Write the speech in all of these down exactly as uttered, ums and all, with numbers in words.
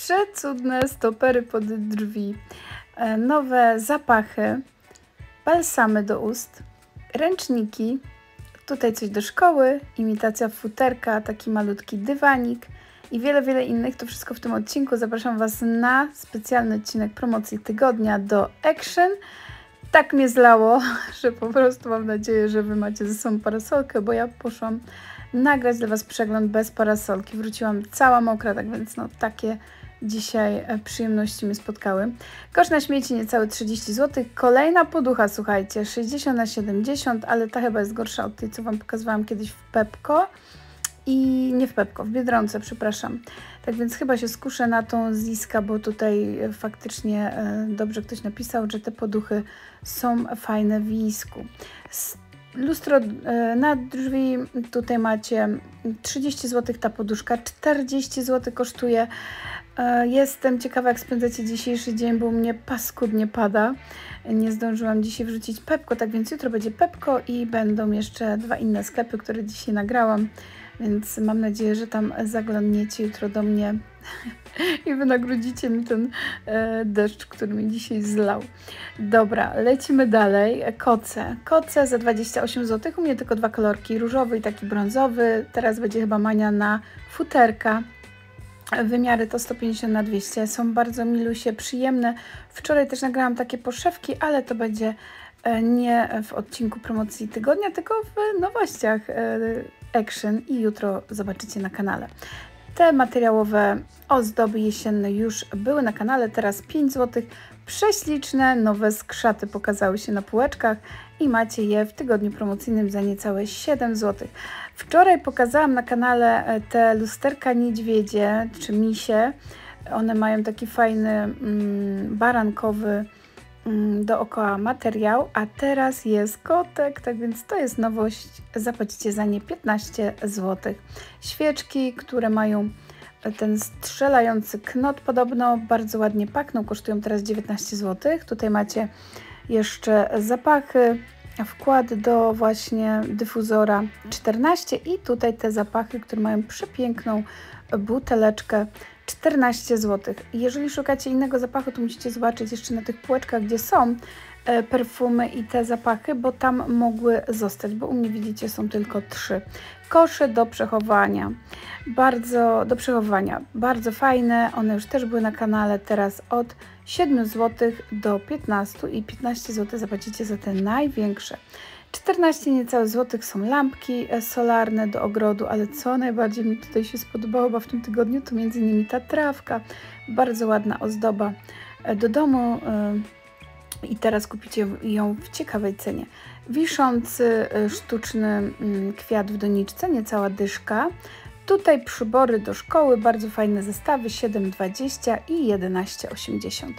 Przecudne stopery pod drzwi, nowe zapachy, balsamy do ust, ręczniki, tutaj coś do szkoły, imitacja futerka, taki malutki dywanik i wiele, wiele innych. To wszystko w tym odcinku. Zapraszam Was na specjalny odcinek promocji tygodnia do Action. Tak mnie zlało, że po prostu mam nadzieję, że Wy macie ze sobą parasolkę, bo ja poszłam nagrać dla Was przegląd bez parasolki. Wróciłam cała mokra, tak więc no takie dzisiaj przyjemności mnie spotkały. Koszt na śmieci niecałe trzydzieści złotych. Kolejna poducha, słuchajcie, sześćdziesiąt na siedemdziesiąt, ale ta chyba jest gorsza od tej, co Wam pokazywałam kiedyś w Pepko. I nie w Pepko, w Biedronce, przepraszam. Tak więc chyba się skuszę na tą Ziska, bo tutaj faktycznie dobrze ktoś napisał, że te poduchy są fajne w Zisku. Lustro na drzwi, tutaj macie trzydzieści złotych ta poduszka, czterdzieści złotych kosztuje. Jestem ciekawa, jak spędzacie dzisiejszy dzień, bo u mnie paskudnie pada. Nie zdążyłam dzisiaj wrzucić Pepko, tak więc jutro będzie Pepko i będą jeszcze dwa inne sklepy, które dzisiaj nagrałam. Więc mam nadzieję, że tam zaglądniecie jutro do mnie i wynagrodzicie mi ten e, deszcz, który mi dzisiaj zlał. Dobra, lecimy dalej. Koce. Koce za dwadzieścia osiem złotych. U mnie tylko dwa kolorki, różowy i taki brązowy. Teraz będzie chyba mania na futerka. Wymiary to sto pięćdziesiąt na dwieście. Są bardzo milusie, przyjemne. Wczoraj też nagrałam takie poszewki, ale to będzie nie w odcinku promocji tygodnia, tylko w nowościach Action i jutro zobaczycie na kanale. Te materiałowe ozdoby jesienne już były na kanale, teraz pięć złotych. Prześliczne, nowe skrzaty pokazały się na półeczkach i macie je w tygodniu promocyjnym za niecałe siedem złotych. Wczoraj pokazałam na kanale te lusterka niedźwiedzie czy misie. One mają taki fajny mm, barankowy mm, dookoła materiał, a teraz jest kotek, tak więc to jest nowość. Zapłacicie za nie piętnaście złotych. Świeczki, które mają ten strzelający knot, podobno bardzo ładnie pachną, kosztują teraz dziewiętnaście złotych. Tutaj macie jeszcze zapachy, wkład do właśnie dyfuzora czternaście i tutaj te zapachy, które mają przepiękną buteleczkę, czternaście złotych. Jeżeli szukacie innego zapachu, to musicie zobaczyć jeszcze na tych półeczkach, gdzie są perfumy i te zapachy, bo tam mogły zostać, bo u mnie widzicie są tylko trzy. Kosze do przechowania, bardzo do przechowania, bardzo fajne, one już też były na kanale, teraz od siedmiu złotych do piętnastu i piętnaście złotych zapłacicie za te największe. czternaście niecałe złotych są lampki solarne do ogrodu, ale co najbardziej mi tutaj się spodobało chyba w tym tygodniu, to między innymi ta trawka, bardzo ładna ozdoba do domu. I teraz kupicie ją w ciekawej cenie. Wiszący sztuczny kwiat w doniczce, niecała dyszka. Tutaj przybory do szkoły, bardzo fajne zestawy, siedem dwadzieścia i jedenaście osiemdziesiąt.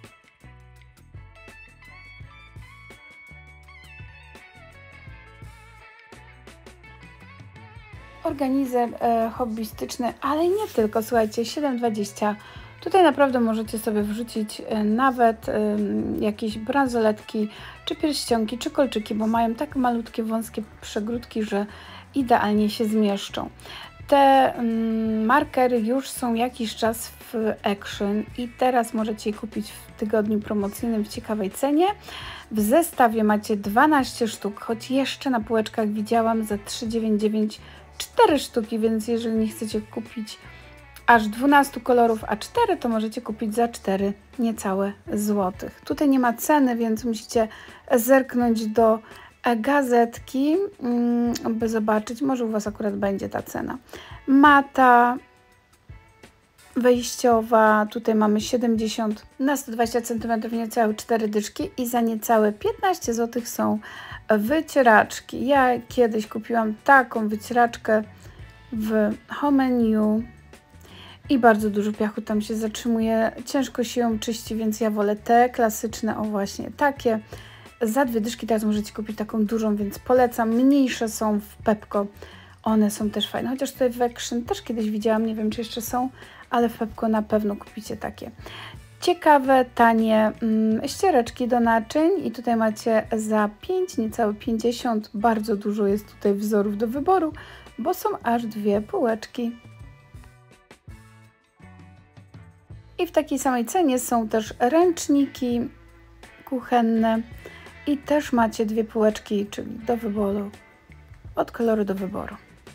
Organizer e, hobbystyczny, ale nie tylko, słuchajcie, siedem dwadzieścia. Tutaj naprawdę możecie sobie wrzucić nawet y, jakieś bransoletki, czy pierścionki, czy kolczyki, bo mają tak malutkie, wąskie przegródki, że idealnie się zmieszczą. Te y, markery już są jakiś czas w Action i teraz możecie je kupić w tygodniu promocyjnym w ciekawej cenie. W zestawie macie dwanaście sztuk, choć jeszcze na półeczkach widziałam za trzy dziewięćdziesiąt dziewięć cztery sztuki, więc jeżeli nie chcecie kupić aż dwanaście kolorów A cztery, to możecie kupić za cztery niecałe złotych. Tutaj nie ma ceny, więc musicie zerknąć do gazetki, by zobaczyć, może u Was akurat będzie ta cena. Mata wejściowa, tutaj mamy siedemdziesiąt na sto dwadzieścia centymetrów, niecałe cztery dyszki i za niecałe piętnaście złotych są wycieraczki. Ja kiedyś kupiłam taką wycieraczkę w Home Menu i bardzo dużo piachu tam się zatrzymuje, ciężko się ją czyści, więc ja wolę te klasyczne, o właśnie takie. Za dwie dyszki teraz możecie kupić taką dużą, więc polecam. Mniejsze są w Pepko, one są też fajne, chociaż tutaj w Action też kiedyś widziałam, nie wiem czy jeszcze są, ale w Pepko na pewno kupicie takie. Ciekawe, tanie mm, ściereczki do naczyń i tutaj macie za pięć, niecałe pięćdziesiąt, bardzo dużo jest tutaj wzorów do wyboru, bo są aż dwie półeczki. I w takiej samej cenie są też ręczniki kuchenne i też macie dwie półeczki, czyli do wyboru, od koloru do wyboru.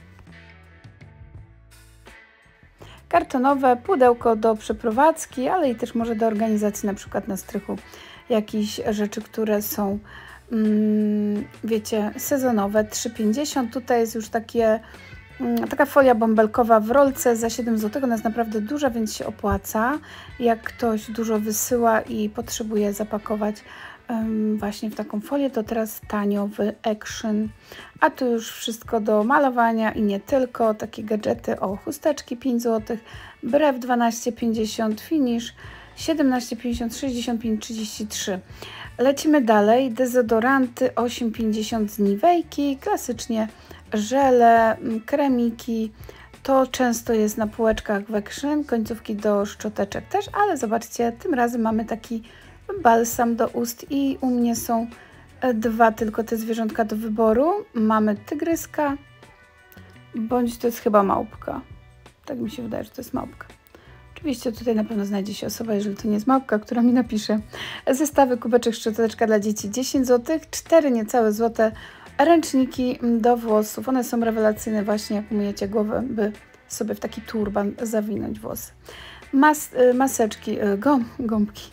Kartonowe pudełko do przeprowadzki, ale i też może do organizacji na przykład na strychu jakichś rzeczy, które są, mm, wiecie, sezonowe. trzy pięćdziesiąt. Tutaj jest już takie, mm, taka folia bąbelkowa w rolce za siedem złotych. Ona jest naprawdę duża, więc się opłaca. Jak ktoś dużo wysyła i potrzebuje zapakować um, właśnie w taką folię, to teraz tanio w Action. A tu już wszystko do malowania i nie tylko. Takie gadżety, o, chusteczki pięć złotych, brew dwanaście pięćdziesiąt, finish siedemnaście pięćdziesiąt, sześćdziesiąt pięć trzydzieści trzy. Lecimy dalej. Dezodoranty osiem pięćdziesiąt z Nivejki, klasycznie żele, kremiki. To często jest na półeczkach w Action, końcówki do szczoteczek też, ale zobaczcie, tym razem mamy taki balsam do ust i u mnie są dwa tylko te zwierzątka do wyboru. Mamy tygryska, bądź to jest chyba małpka. Tak mi się wydaje, że to jest małpka. Oczywiście tutaj na pewno znajdzie się osoba, jeżeli to nie jest małpka, która mi napisze. Zestawy kubeczek szczoteczka dla dzieci dziesięć złotych, cztery niecałe złote ręczniki do włosów. One są rewelacyjne właśnie jak umyjecie głowę, by sobie w taki turban zawinąć włosy. Mas, maseczki, gom, gąbki,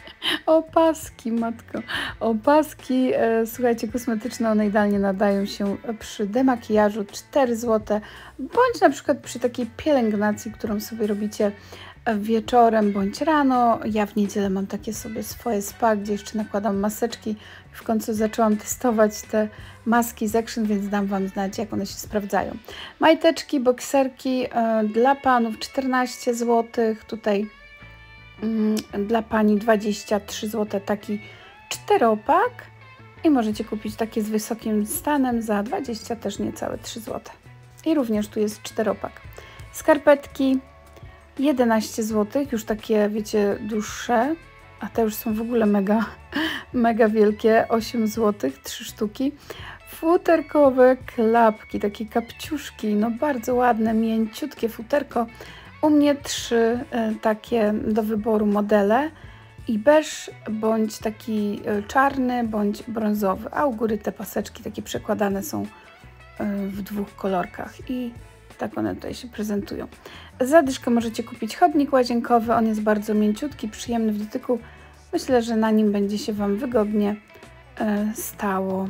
opaski, matko, opaski, e, słuchajcie, kosmetyczne, one idealnie nadają się przy demakijażu, cztery złote, bądź na przykład przy takiej pielęgnacji, którą sobie robicie wieczorem bądź rano. Ja w niedzielę mam takie sobie swoje spa, gdzie jeszcze nakładam maseczki. W końcu zaczęłam testować te maski z Action, więc dam Wam znać, jak one się sprawdzają. Majteczki, bokserki e, dla panów czternaście złotych, tutaj mm, dla pani dwadzieścia trzy złote, taki czteropak i możecie kupić takie z wysokim stanem za dwadzieścia też niecałe trzy złote. I również tu jest czteropak. Skarpetki jedenaście złotych, już takie, wiecie, dłuższe, a te już są w ogóle mega, mega wielkie, osiem złotych, trzy sztuki. Futerkowe klapki, takie kapciuszki, no bardzo ładne, mięciutkie futerko. U mnie trzy e, takie do wyboru modele i beż, bądź taki e, czarny, bądź brązowy, a u góry te paseczki takie przekładane są e, w dwóch kolorkach i tak one tutaj się prezentują. Za dyszkę możecie kupić chodnik łazienkowy, on jest bardzo mięciutki, przyjemny w dotyku. Myślę, że na nim będzie się Wam wygodnie e, stało.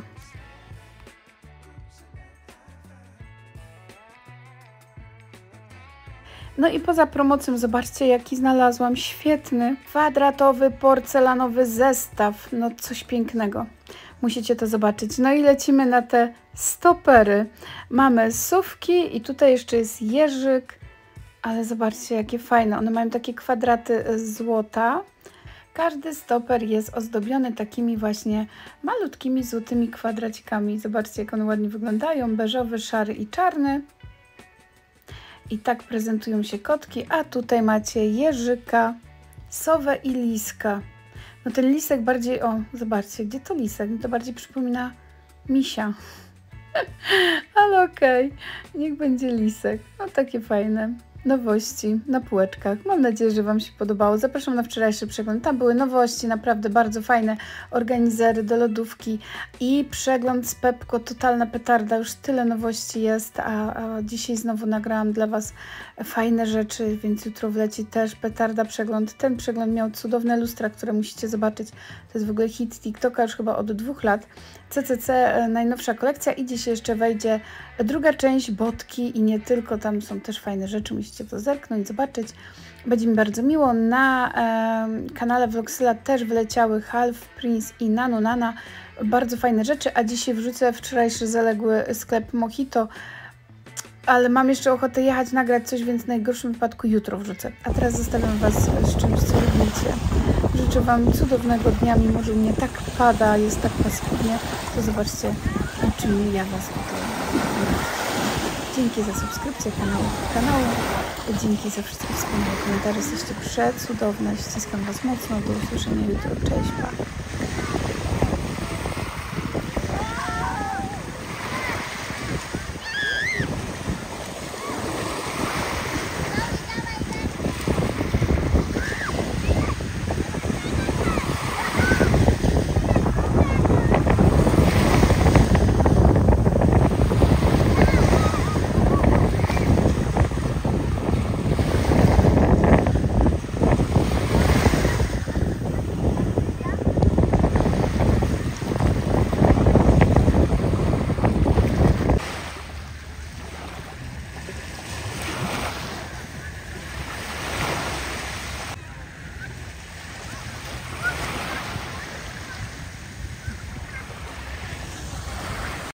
No i poza promocją zobaczcie, jaki znalazłam świetny, kwadratowy, porcelanowy zestaw. No coś pięknego. Musicie to zobaczyć. No i lecimy na te stopery. Mamy sówki i tutaj jeszcze jest jeżyk, ale zobaczcie, jakie fajne. One mają takie kwadraty złota. Każdy stoper jest ozdobiony takimi właśnie malutkimi złotymi kwadracikami. Zobaczcie, jak one ładnie wyglądają. Beżowy, szary i czarny. I tak prezentują się kotki, a tutaj macie jeżyka, sowę i liska. No ten lisek bardziej, o, zobaczcie, gdzie to lisek? Mi to bardziej przypomina misia. Ale okej, okay. Niech będzie lisek. No takie fajne nowości na półeczkach. Mam nadzieję, że Wam się podobało. Zapraszam na wczorajszy przegląd. Tam były nowości, naprawdę bardzo fajne organizery do lodówki i przegląd z Pepko, totalna petarda. Już tyle nowości jest, a, a dzisiaj znowu nagrałam dla Was fajne rzeczy, więc jutro wleci też petarda przegląd. Ten przegląd miał cudowne lustra, które musicie zobaczyć. To jest w ogóle hit TikToka już chyba od dwóch lat. C C C, najnowsza kolekcja i dzisiaj jeszcze wejdzie druga część, botki i nie tylko, tam są też fajne rzeczy, musicie to zerknąć, zobaczyć. Będzie mi bardzo miło. Na e, kanale Vlogsyla też wleciały Half Prince i Nanu Nana, bardzo fajne rzeczy, a dzisiaj wrzucę wczorajszy zaległy sklep Mojito, ale mam jeszcze ochotę jechać, nagrać coś, więc w najgorszym wypadku jutro wrzucę. A teraz zostawiam Was z czymś, co lubicie. Życzę Wam cudownego dnia, mimo że mnie tak pada, jest tak paskudnie, to zobaczcie, czym ja Was tutaj. Dzięki za subskrypcję kanału, kanału. Dzięki za wszystkie wspaniałe komentarze. Jesteście przecudowne. Ściskam Was mocno. Do usłyszenia jutro. Cześć, pa.